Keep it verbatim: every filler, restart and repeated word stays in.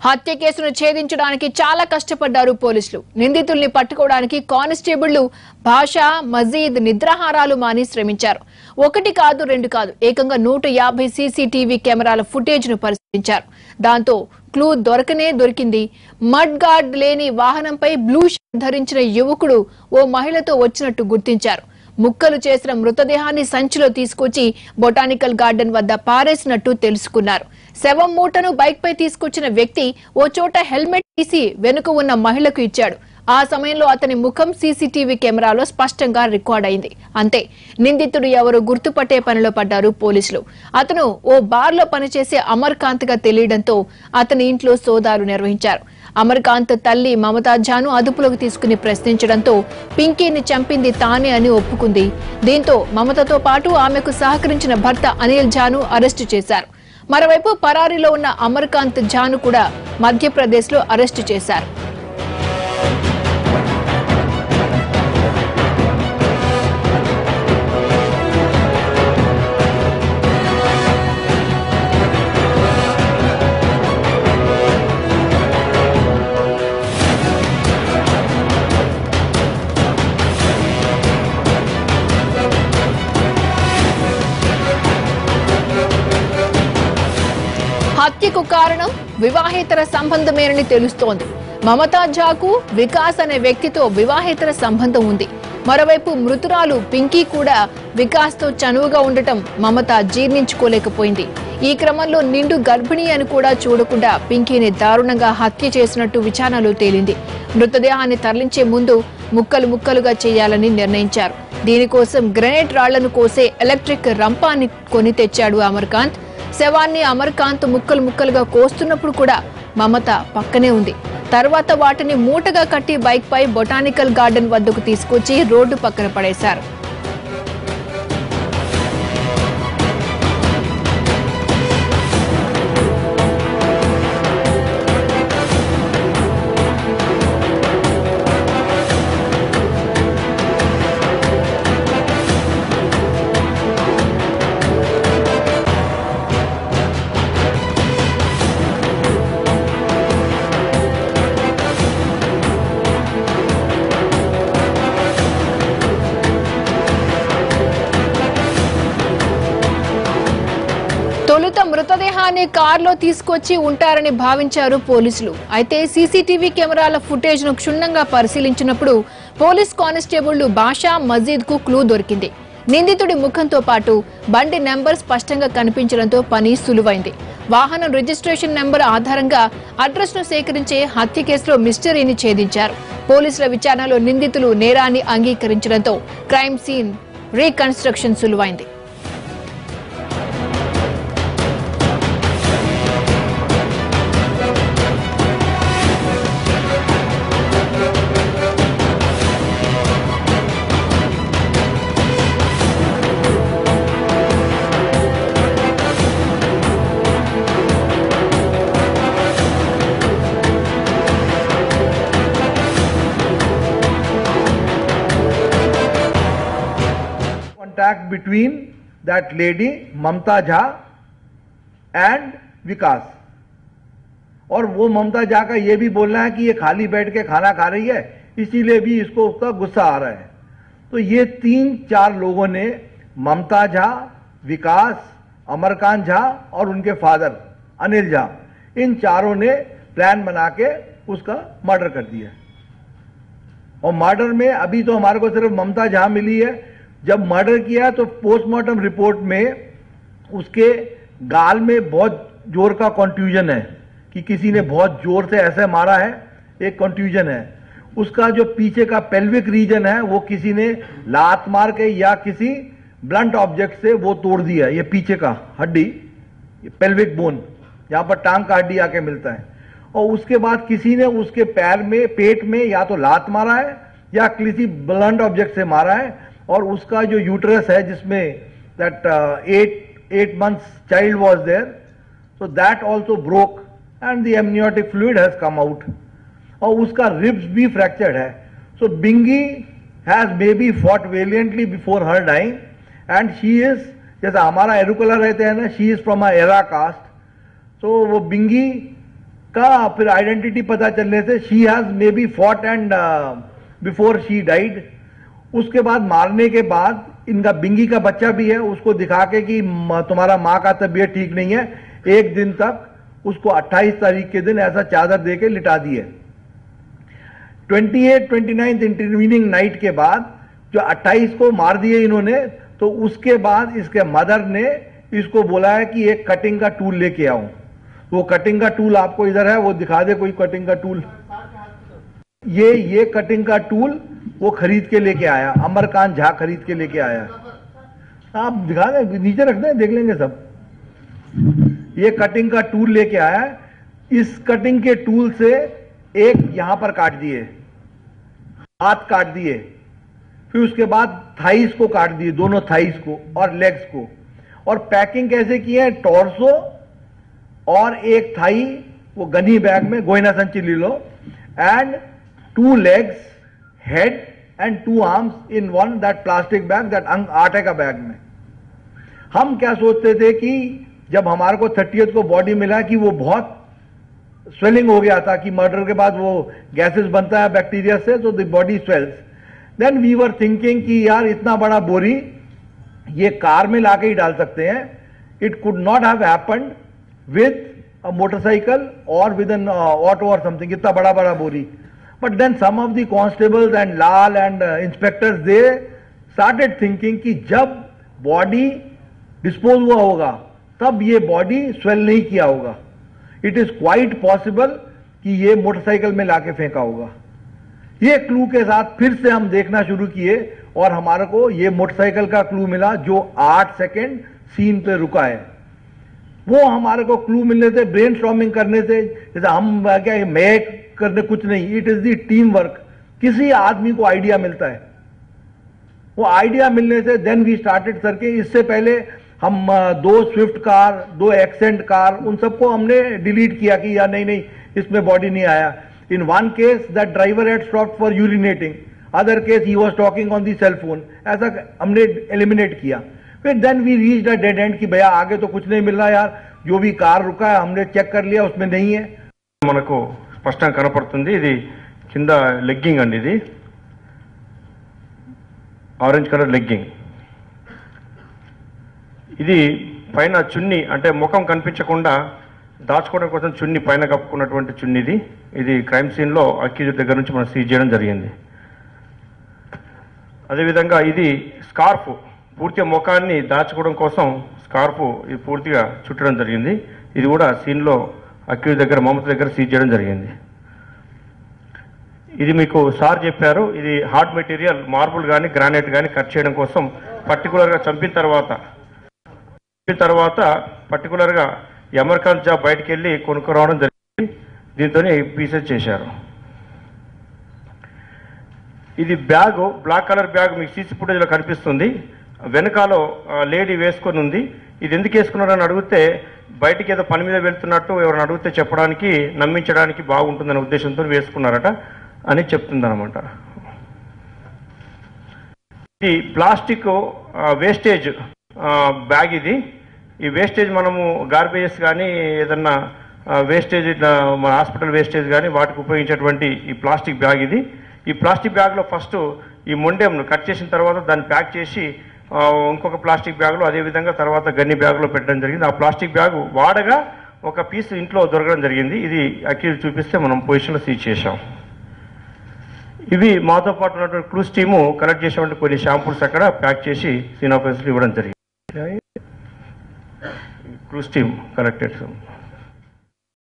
హత్య కేసును ఛేదించడానికి చాలా కష్టపడ్డారు పోలీసులు. నిందితుల్ని పట్టుకోవడానికి కానిస్టేబుళ్లు భాషా మజీద్ నిద్రాహారాలు మాని శ్రమించారు. ఒకటి కాదు రెండు కాదు ఏకంగా నూట యాభై సీసీటీవీ కెమెరాల ఫుటేజ్ ను పరిశీలించారు. దాంతో క్లూ దొరకనే దొరికింది. మడ్ గార్డ్ లేని వాహనంపై బ్లూ షర్ట్ ధరించిన యువకుడు ఓ మహిళతో వచ్చినట్టు గుర్తించారు. ముక్కలు చేసిన మృతదేహాన్ని సంచిలో తీసుకొచ్చి బొటానికల్ గార్డెన్ వద్ద పారేసినట్టు తెలుసుకున్నారు. శవం మూటను బైక్ పై తీసుకొచ్చిన వ్యక్తి ఓ చోట హెల్మెట్ తీసి వెనుక ఉన్న మహిళకు ఇచ్చాడు. ఆ సమయంలో అతని ముఖం సీసీటీవీ కెమెరాలో స్పష్టంగా రికార్డ్ అయింది. అంతే, నిందితుడు ఎవరో గుర్తుపట్టే పనిలో పడ్డారు పోలీసులు. అతను ఓ బార్ లో పనిచేసే అమర్కాంత్ గా తెలియడంతో అతని ఇంట్లో సోదాలు నిర్వహించారు. అమర్కాంత్ తల్లి మమతాజాను అదుపులోకి తీసుకుని ప్రశ్నించడంతో పింకీని చంపింది తానే అని ఒప్పుకుంది. దీంతో మమతతో పాటు ఆమెకు సహకరించిన భర్త అనిల్ జాను అరెస్టు చేశారు. మరోవైపు పరారీలో ఉన్న అమర్కాంత్ జాను కూడా మధ్యప్రదేశ్ లో అరెస్టు చేశారు. హత్యకు కారణం వివాహేతర సంబంధమేనని తెలుస్తోంది. మమతాజాకు వికాస్ అనే వ్యక్తితో వివాహేతర సంబంధం ఉంది. మరోవైపు మృతురాలు పింకీ కూడా వికాస్ తో చనువుగా ఉండటం మమత జీర్ణించుకోలేకపోయింది. ఈ క్రమంలో నిండు గర్భిణి అని కూడా చూడకుండా పింకీని దారుణంగా హత్య చేసినట్టు విచారణలో తేలింది. మృతదేహాన్ని తరలించే ముందు ముక్కలు ముక్కలుగా చేయాలని నిర్ణయించారు. దీనికోసం గ్రెనేడ్ రాళ్లను కోసే ఎలక్ట్రిక్ రంపాన్ని కొని తెచ్చాడు అమర్కాంత్. శవాన్ని అమర్కాంత్ ముక్కలు ముక్కలుగా కోస్తున్నప్పుడు కూడా మమత పక్కనే ఉంది. తర్వాత వాటిని మూటగా కట్టి బైక్ పై బొటానికల్ గార్డెన్ వద్దకు తీసుకొచ్చి రోడ్డు పక్కన పడేశారు. తొలుత మృతదేహాన్ని కారులో తీసుకొచ్చి ఉంటారని భావించారు పోలీసులు. అయితే సీసీటీవీ కెమెరాల ఫుటేజ్ ను క్షుణ్ణంగా పరిశీలించినప్పుడు పోలీస్ కానిస్టేబుళ్లు భాషా మజీద్ కు క్లూ దొరికింది. నిందితుడి ముఖంతో పాటు బండి నెంబర్ స్పష్టంగా కనిపించడంతో పని సులువైంది. వాహనం రిజిస్ట్రేషన్ నెంబర్ ఆధారంగా అడ్రస్ ను సేకరించే హత్య కేసులో మిస్టరీని ఛేదించారు. పోలీసుల విచారణలో నిందితులు నేరాన్ని అంగీకరించడంతో క్రైమ్ సీన్ రీకన్స్ట్రక్షన్ సులువైంది. Contact between that lady Mamta Jha and Vikas, और वो ममता झा का ये भी बोलना है कि ये खाली बैठ के खाना खा रही है, इसीलिए भी इसको उसका गुस्सा आ रहा है. तो ये तीन चार लोगों ने ममता झा, विकास, अमरकांत झा और उनके फादर अनिल झा, इन चारों ने प्लान बना के उसका मर्डर कर दिया. और मर्डर में अभी तो हमारे को सिर्फ ममता झा मिली है. जब मर्डर किया तो पोस्टमार्टम रिपोर्ट में उसके गाल में बहुत जोर का कंट्यूजन है कि किसी ने बहुत जोर से ऐसे मारा है, एक कंट्यूजन है. उसका जो पीछे का पेल्विक रीजन है वो किसी ने लात मार के या किसी ब्लंट ऑब्जेक्ट से वो तोड़ दिया. ये पीछे का हड्डी, ये पेल्विक बोन, यहाँ पर टांग का हड्डी आके मिलता है. और उसके बाद किसी ने उसके पैर में, पेट में या तो लात मारा है या किसी ब्लंट ऑब्जेक्ट से मारा है. और उसका जो यूट्रस है जिसमें that eight eight months child was there, so that also broke and the amniotic fluid has come out. और उसका रिब्स भी फ्रैक्चर्ड है. So Bingi has may be fought valiantly before her dying and she is, जैसा हमारा एरुकला रहते हैं ना, she is from a era caste. So वो बिंगी का फिर आइडेंटिटी पता चलने से she has may be fought and before she died. उसके बाद मारने के बाद इनका बिंगी का बच्चा भी है, उसको दिखा के कि तुम्हारा माँ का तबीयत ठीक नहीं है, एक दिन तक उसको अट्ठाईस तारीख के दिन ऐसा चादर दे के लिटा दिए। अट्ठाईस उनतीस इंटरवीनिंग नाइट के बाद जो अट्ठाईस को मार दिए इन्होंने, तो उसके बाद इसके मदर ने इसको बोला है कि एक कटिंग का टूल लेके आओ। वो कटिंग का टूल आपको इधर है, वो दिखा दे कोई कटिंग का टूल। ये ये कटिंग का टूल वो खरीद के लेके आया, अमरकांत झा खरीद के लेके आया। आप दिखा दे, नीचे रख दें, देख लेंगे सब। ये कटिंग का टूल लेके आया। इस कटिंग के टूल से एक यहां पर काट दिए, हाथ काट दिए, फिर उसके बाद थाइस को काट दिए, दोनों थाइस को और लेग्स को। और पैकिंग कैसे की है, टॉर्सो और एक थाई वो गनी बैग में, गोइना संची ले लो, and two legs, head and two arms in one that plastic bag, that आटे का बैग में। हम क्या सोचते थे कि जब हमारे को थर्टियथ को बॉडी मिला कि वो बहुत स्वेलिंग हो गया था, कि मर्डर के बाद वो गैसेस बनता है बैक्टीरिया से, तो the body swells. Then we were thinking कि यार इतना बड़ा बोरी ये कार में लाके ही डाल सकते हैं। It could not have happened with a motorcycle और विद एन ऑटो और समथिंग, इतना बड़ा बड़ा बोरी। But then some of the constables and Lal and inspectors they started thinking कि जब बॉडी डिस्पोज हुआ होगा तब ये बॉडी स्वेल नहीं किया होगा। इट इज क्वाइट पॉसिबल कि ये मोटरसाइकिल में लाके फेंका होगा। ये क्लू के साथ फिर से हम देखना शुरू किए और हमारे को ये मोटरसाइकिल का क्लू मिला जो आठ सेकेंड सीन पे रुका है। वो हमारे को क्लू मिलने से, ब्रेनस्टॉर्मिंग करने से, जैसे हम क्या मैं करने कुछ नहीं, it is the team work. किसी आदमी को आइडिया मिलता है, वो आइडिया मिलने से देन वी स्टार्टेड करके, इससे पहले हम दो स्विफ्ट कार, दो एक्सेंट कार, उन सबको हमने डिलीट किया कि या नहीं नहीं इसमें बॉडी नहीं आया। In one case that driver had stopped for urinating, other case he was talking on the cell phone, ऐसा हमने एलिमिनेट किया। फिर then we reached a dead end कि भैया आगे तो कुछ नहीं मिल रहा यार, जो भी कार रुका है हमने चेक कर लिया उसमें नहीं है। మనకు స్పష్టంగా కనపడుతుంది, ఇది కింద లెగ్గింగ్ అండి, ఇది ఆరెంజ్ కలర్ లెగ్గింగ్, ఇది పైన చున్నీ అంటే ముఖం కనిపించకుండా దాచుకోవడం కోసం చున్నీ పైన కప్పుకున్నటువంటి చున్నీది, ఇది క్రైమ్ సీన్లో అక్యూజ్డ్ దగ్గర నుంచి మనం సీజ్ చేయడం జరిగింది. అదేవిధంగా ఇది స్కార్ఫ్, పూర్తిగా ముఖాన్ని దాచుకోవడం కోసం స్కార్ఫ్ ఇది పూర్తిగా చుట్టడం జరిగింది. ఇది కూడా సీన్లో అక్యూజ్ దగ్గర, మమత దగ్గర సీజ్ చేయడం జరిగింది. ఇది మీకు సార్ చెప్పారు, ఇది హార్డ్ మెటీరియల్, మార్బుల్ కానీ గ్రానైట్ కానీ కట్ చేయడం కోసం పర్టికులర్గా చంపిన తర్వాత చంపిన తర్వాత పర్టికులర్గా అమర్కాంత్ జా బయటకు వెళ్ళి కొనుక్కురావడం జరిగింది. దీంతో పీసెస్ చేశారు. ఇది బ్యాగ్, బ్లాక్ కలర్ బ్యాగ్ మీకు సీసీ ఫుటేజ్లో కనిపిస్తుంది. వెనకాలో లేడీ వేసుకొని ఉంది. ఇది ఎందుకు వేసుకున్నారని అడిగితే బయటికి ఏదో పని మీద వెళ్తున్నట్టు ఎవరైనా అడిగితే చెప్పడానికి, నమ్మించడానికి బాగుంటుందనే ఉద్దేశంతో వేసుకున్నారట అని చెప్తుందన్నమాట. ఇది ప్లాస్టిక్ వేస్టేజ్ బ్యాగ్. ఇది ఈ వేస్టేజ్ మనము గార్బేజెస్ కానీ ఏదన్నా వేస్టేజ్ మన హాస్పిటల్ వేస్టేజ్ కానీ వాటికి ఉపయోగించేటువంటి ఈ ప్లాస్టిక్ బ్యాగ్ ఇది. ఈ ప్లాస్టిక్ బ్యాగ్లో ఫస్ట్ ఈ మొండెంను కట్ చేసిన తర్వాత దాన్ని ప్యాక్ చేసి ఇంకొక ప్లాస్టిక్ బ్యాగ్లో, అదేవిధంగా తర్వాత గన్ని బ్యాగ్లో పెట్టడం జరిగింది. ఆ ప్లాస్టిక్ బ్యాగ్ వాడగా ఒక పీస్ ఇంట్లో దొరకడం జరిగింది. ఇది అక్యూజ్ చూపిస్తే మనం పొజిషన్లో సీజ్ చేశాం. ఇవి మాతో పాటు ఉన్నటువంటి క్లూస్ టీము కలెక్ట్ చేసినటువంటి కొన్ని షాంపూల్స్ అక్కడ ప్యాక్ చేసి సీన్ ఆఫీసర్లు ఇవ్వడం జరిగింది. Clues team collected.